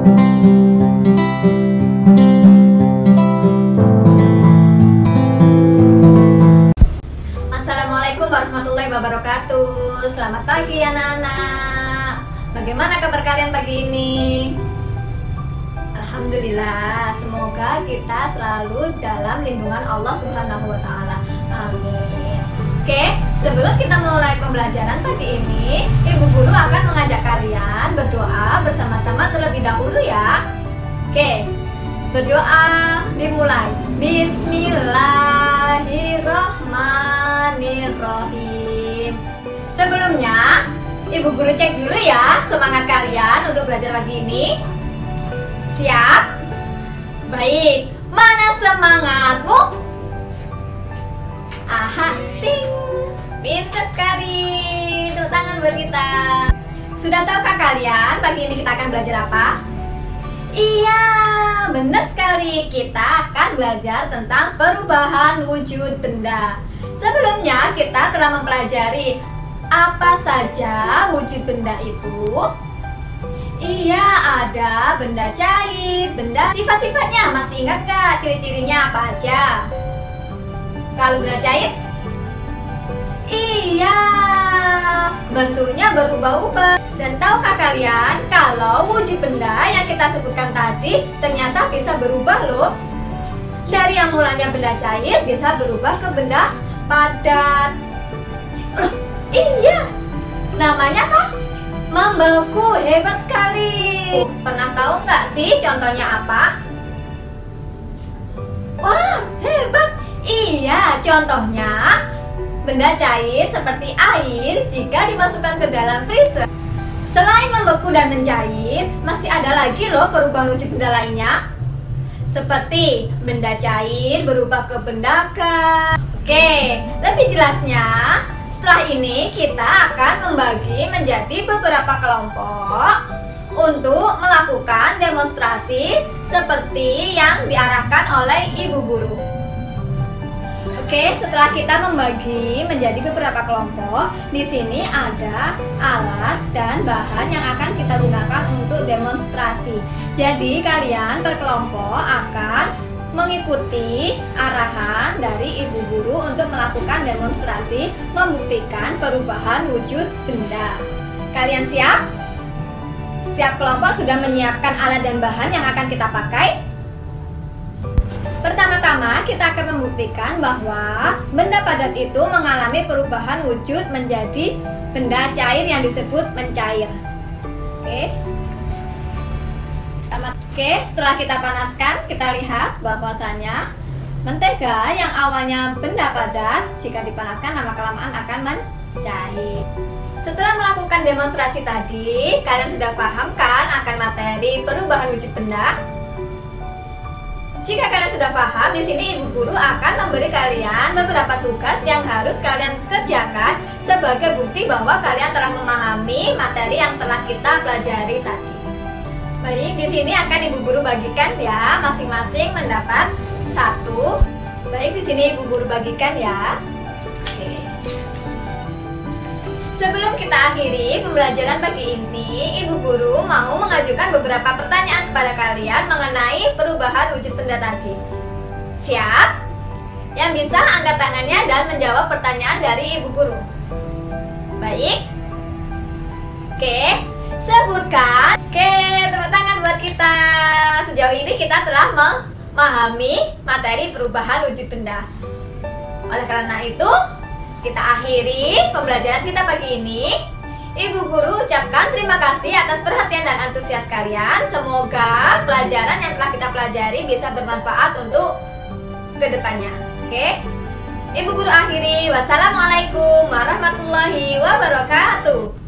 Assalamualaikum warahmatullahi wabarakatuh. Selamat pagi anak-anak. Bagaimana kabar kalian pagi ini? Alhamdulillah, semoga kita selalu dalam lindungan Allah Subhanahu wa Ta'ala. Amin. Oke, sebelum kita mulai pembelajaran pagi ini, Ibu Guru akan mengajak kalian berdoa bersama-sama terlebih dahulu ya. Oke, berdoa dimulai. Bismillahirrohmanirrohim. Sebelumnya, Ibu Guru cek dulu ya semangat kalian untuk belajar pagi ini. Siap? Baik, mana semangatmu? Aha, ting. Pintar sekali. Tepuk tangan buat kita. Sudah tahukah kalian pagi ini kita akan belajar apa? Iya, benar sekali. Kita akan belajar tentang perubahan wujud benda. Sebelumnya kita telah mempelajari apa saja wujud benda itu. Iya, ada benda cair, benda sifat-sifatnya. Masih ingat gak ciri-cirinya apa aja? Kalau benda cair? Iya, bentuknya berubah-ubah. Dan tahukah kalian kalau wujud benda yang kita sebutkan tadi ternyata bisa berubah loh. Dari yang mulanya benda cair bisa berubah ke benda padat. Iya, namanya apa? Membeku. Hebat sekali. Pernah tahu nggak sih contohnya apa? Wah, hebat. Iya, contohnya benda cair seperti air jika dimasukkan ke dalam freezer. Selain membeku dan mencair, masih ada lagi loh perubahan wujud benda lainnya. Seperti benda cair berubah ke benda gas. Oke, lebih jelasnya setelah ini kita akan membagi menjadi beberapa kelompok untuk melakukan demonstrasi seperti yang diarahkan oleh Ibu Guru. Oke, setelah kita membagi menjadi beberapa kelompok, di sini ada alat dan bahan yang akan kita gunakan untuk demonstrasi. Jadi kalian berkelompok akan mengikuti arahan dari Ibu Guru untuk melakukan demonstrasi membuktikan perubahan wujud benda. Kalian siap? Setiap kelompok sudah menyiapkan alat dan bahan yang akan kita pakai. Pertama-tama kita akan membuktikan bahwa benda padat itu mengalami perubahan wujud menjadi benda cair yang disebut mencair. Oke, setelah kita panaskan, kita lihat bahwasanya mentega yang awalnya benda padat jika dipanaskan lama-kelamaan akan mencair. Setelah melakukan demonstrasi tadi, kalian sudah paham kan akan materi perubahan wujud benda? Jika kalian sudah paham, di sini Ibu Guru akan memberi kalian beberapa tugas yang harus kalian kerjakan sebagai bukti bahwa kalian telah memahami materi yang telah kita pelajari tadi. Baik, di sini akan Ibu Guru bagikan ya, masing-masing mendapat satu. Baik, di sini Ibu Guru bagikan ya. Oke. Sebelum kita akhiri pembelajaran pagi ini, Ibu Guru mau mengajukan beberapa pertanyaan kepada kalian mengenai perubahan wujud benda tadi. Siap? Yang bisa angkat tangannya dan menjawab pertanyaan dari Ibu Guru. Baik? Oke, sebutkan. Oke, tepuk tangan buat kita. Sejauh ini kita telah memahami materi perubahan wujud benda. Oleh karena itu, kita akhiri pembelajaran kita pagi ini. Ibu Guru ucapkan terima kasih atas perhatian dan antusias kalian. Semoga pelajaran yang telah kita pelajari bisa bermanfaat untuk kedepannya. Oke? Ibu Guru akhiri. Wassalamualaikum warahmatullahi wabarakatuh.